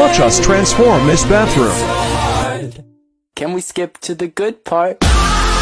Watch us transform this bathroom. Can we skip to the good part?